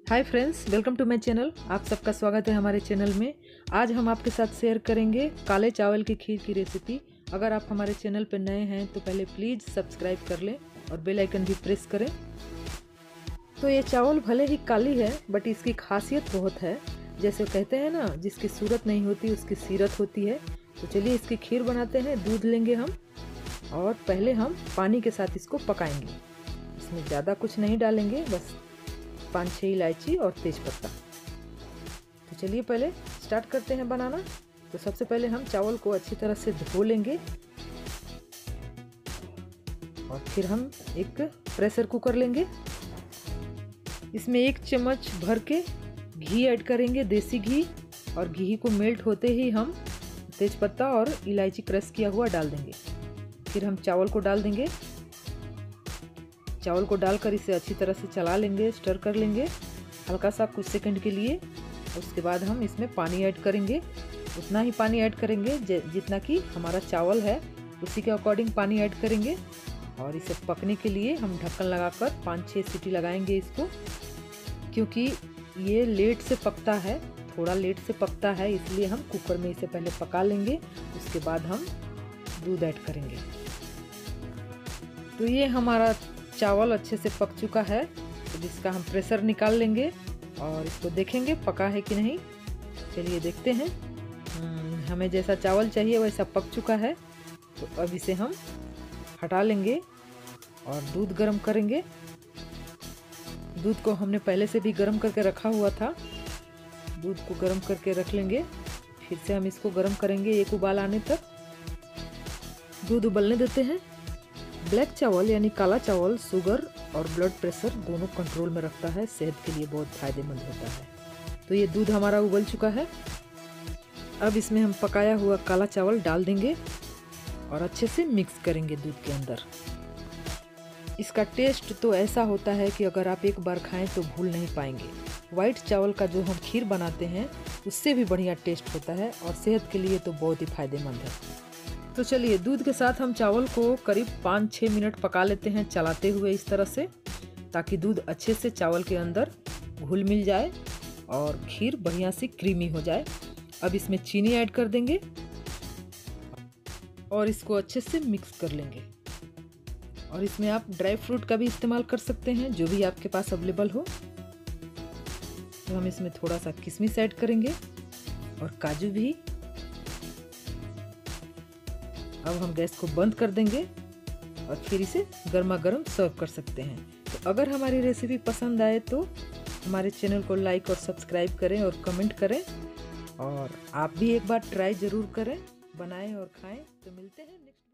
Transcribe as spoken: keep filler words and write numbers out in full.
Hi friends, welcome to my channel. आप सबका स्वागत है हमारे चैनल में। आज हम आपके साथ शेयर करेंगे काले चावल की खीर की रेसिपी। अगर आप हमारे चैनल पर नए हैं तो पहले प्लीज़ सब्सक्राइब कर लें और बेल आइकन भी प्रेस करें। तो ये चावल भले ही काली है बट इसकी खासियत बहुत है। जैसे कहते हैं ना, जिसकी सूरत नहीं होती उसकी सीरत होती है। तो चलिए इसकी खीर बनाते हैं। दूध लेंगे हम और पहले हम पानी के साथ इसको पकाएंगे। इसमें ज़्यादा कुछ नहीं डालेंगे, बस पाँच छः इलायची और तेज़पत्ता। तो चलिए पहले स्टार्ट करते हैं बनाना। तो सबसे पहले हम चावल को अच्छी तरह से धो लेंगे और फिर हम एक प्रेशर कुकर लेंगे। इसमें एक चम्मच भर के घी ऐड करेंगे, देसी घी। और घी को मेल्ट होते ही हम तेज़पत्ता और इलायची क्रश किया हुआ डाल देंगे। फिर हम चावल को डाल देंगे। चावल को डालकर इसे अच्छी तरह से चला लेंगे, स्टर कर लेंगे हल्का सा कुछ सेकंड के लिए। उसके बाद हम इसमें पानी ऐड करेंगे। उतना ही पानी ऐड करेंगे जितना कि हमारा चावल है, उसी के अकॉर्डिंग पानी ऐड करेंगे। और इसे पकने के लिए हम ढक्कन लगाकर पाँच छः सीटी लगाएंगे इसको, क्योंकि ये लेट से पकता है, थोड़ा लेट से पकता है, इसलिए हम कुकर में इसे पहले पका लेंगे। उसके बाद हम दूध ऐड करेंगे। तो ये हमारा चावल अच्छे से पक चुका है। तो जिसका हम प्रेशर निकाल लेंगे और इसको देखेंगे पका है कि नहीं। चलिए देखते हैं। हमें जैसा चावल चाहिए वैसा पक चुका है। तो अब इसे हम हटा लेंगे और दूध गर्म करेंगे। दूध को हमने पहले से भी गर्म करके रखा हुआ था। दूध को गर्म करके रख लेंगे। फिर से हम इसको गर्म करेंगे एक उबाल आने तक। दूध उबलने देते हैं। ब्लैक चावल यानी काला चावल शुगर और ब्लड प्रेशर दोनों कंट्रोल में रखता है, सेहत के लिए बहुत फायदेमंद होता है। तो ये दूध हमारा उबल चुका है। अब इसमें हम पकाया हुआ काला चावल डाल देंगे और अच्छे से मिक्स करेंगे दूध के अंदर। इसका टेस्ट तो ऐसा होता है कि अगर आप एक बार खाएं तो भूल नहीं पाएंगे। वाइट चावल का जो हम खीर बनाते हैं उससे भी बढ़िया टेस्ट होता है और सेहत के लिए तो बहुत ही फायदेमंद है। तो चलिए दूध के साथ हम चावल को करीब पाँच छः मिनट पका लेते हैं, चलाते हुए इस तरह से, ताकि दूध अच्छे से चावल के अंदर घुल मिल जाए और खीर बढ़िया सी क्रीमी हो जाए। अब इसमें चीनी ऐड कर देंगे और इसको अच्छे से मिक्स कर लेंगे। और इसमें आप ड्राई फ्रूट का भी इस्तेमाल कर सकते हैं, जो भी आपके पास अवेलेबल हो। तो हम इसमें थोड़ा सा किशमिश ऐड करेंगे और काजू भी। अब हम गैस को बंद कर देंगे और फिर इसे गर्मा गर्म सर्व कर सकते हैं। तो अगर हमारी रेसिपी पसंद आए तो हमारे चैनल को लाइक और सब्सक्राइब करें और कमेंट करें। और आप भी एक बार ट्राई ज़रूर करें, बनाएं और खाएं। तो मिलते हैं नेक्स्ट